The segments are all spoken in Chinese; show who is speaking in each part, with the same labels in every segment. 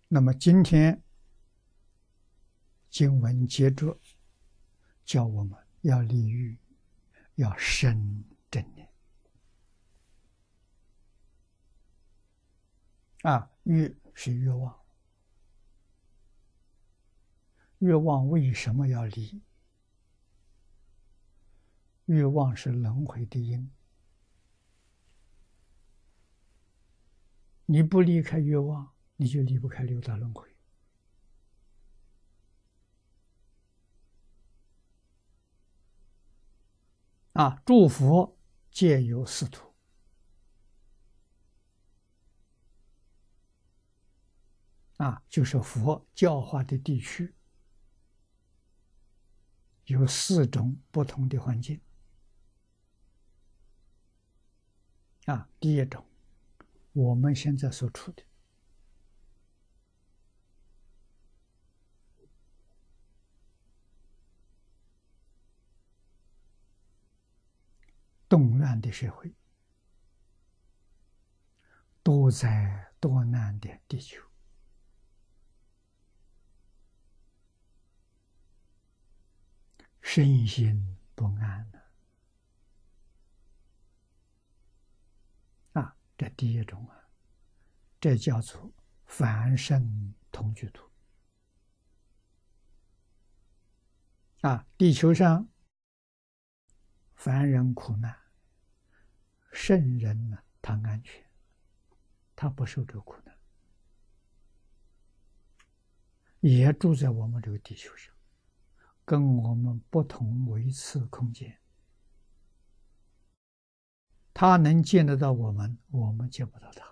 Speaker 1: 那么今天经文接着教我们要立欲，要生正念。欲是欲望，欲望为什么要离？欲望是轮回的因，你不离开欲望，你就离不开六道轮回。诸佛皆有四土，就是佛教化的地区，有4种不同的环境。第一种，我们现在所处的动乱的社会，多灾多难的地球，身心不安这第一种这叫做凡圣同居土。地球上凡人苦难，圣人呢，他安全，他不受这个苦难，也住在我们这个地球上，跟我们不同维次空间。他能见得到我们，我们见不到他。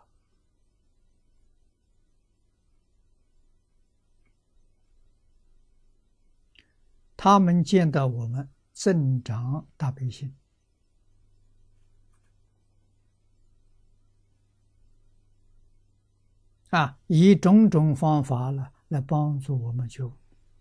Speaker 1: 他们见到我们，增长大悲心，以种种方法来帮助我们救。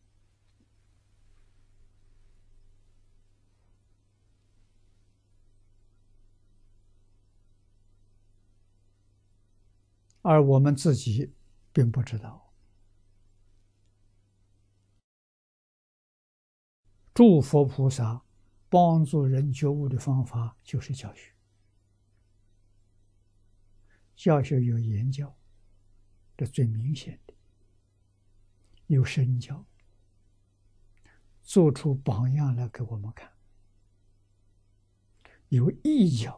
Speaker 1: 而我们自己并不知道。诸佛菩萨帮助人觉悟的方法就是教学。教学有言教，这最明显的；有身教，做出榜样来给我们看；有义教，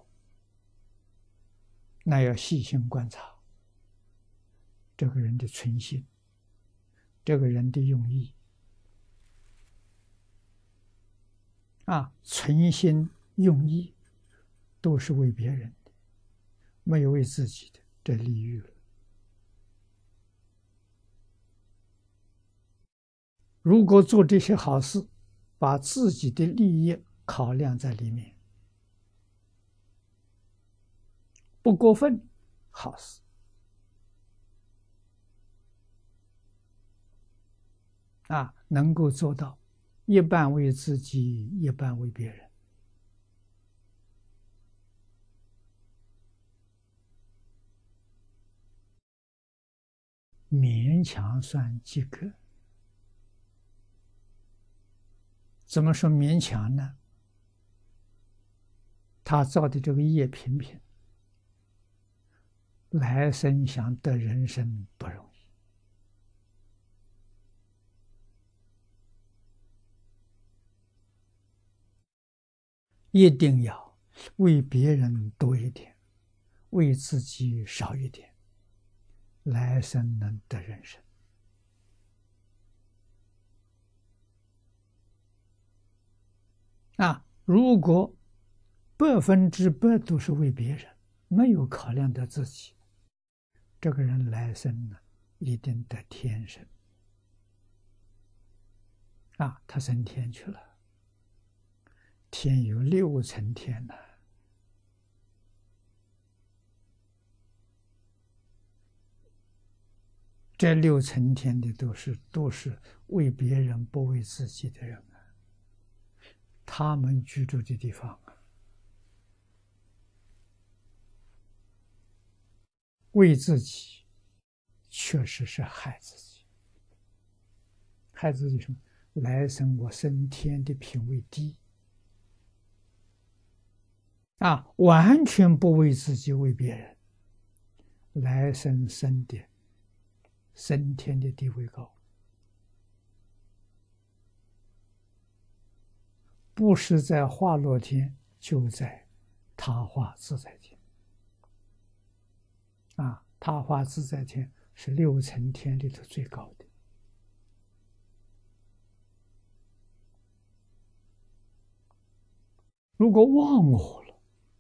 Speaker 1: 那要细心观察这个人的存心，这个人的用意。存心用意都是为别人的，没有为自己的，这利欲了。如果做这些好事，把自己的利益考量在里面，不过分，好事。能够做到一半为自己，一半为别人。勉强算及格。怎么说勉强呢？他造的这个业频频，来生想得人生不容易，一定要为别人多一点，为自己少一点，来生能得人生。如果100%都是为别人，没有考量到自己，这个人来生呢，一定得天生。他升天去了，天有6层天呢。这6层天的都是为别人不为自己的人他们居住的地方为自己确实是害自己。害自己什么？来生我升天的品位低啊，完全不为自己，为别人。来生升的升天的地位高，不是在化乐天，就在他化自在天。啊，他化自在天是6层天里头最高的。如果忘我了，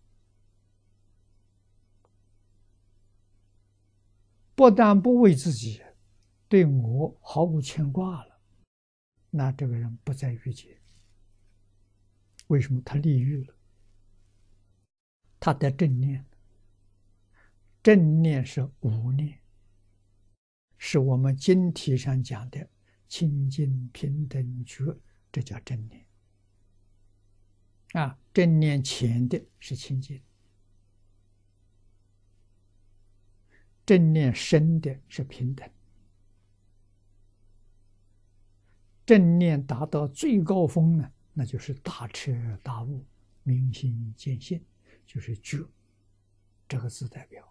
Speaker 1: 不但不为自己，对我毫无牵挂了，那这个人不在欲界。为什么？他立欲了，他得正念。正念是无念，是我们经题上讲的清净平等觉，这叫正念。啊，正念前的是清净，正念深的是平等。正念达到最高峰呢，那就是大彻大悟、明心见性，就是觉这个字代表。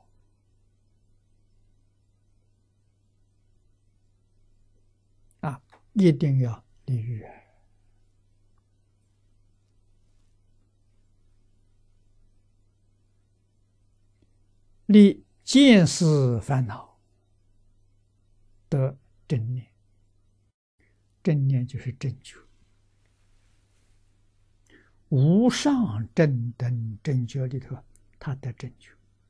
Speaker 1: 啊，一定要立欲。立见思烦恼得正念，正念就是正觉。无上正等正觉里头，他得正觉。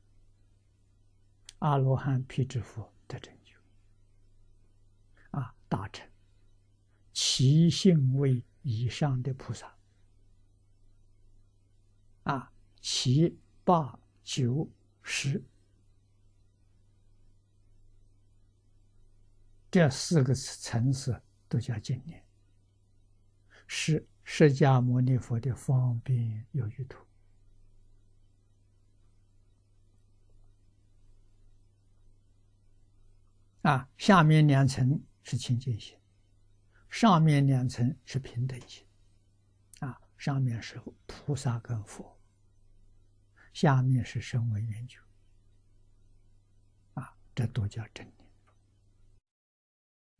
Speaker 1: 阿罗汉、辟支佛得正觉。啊，大乘其性位以上的菩萨，啊，7、8、9、10这4个层次都叫净念，是释迦牟尼佛的方便有余土。啊，下面2层是清净心，上面2层是平等心。啊，上面是菩萨跟佛，下面是声闻缘觉。啊，这都叫正念。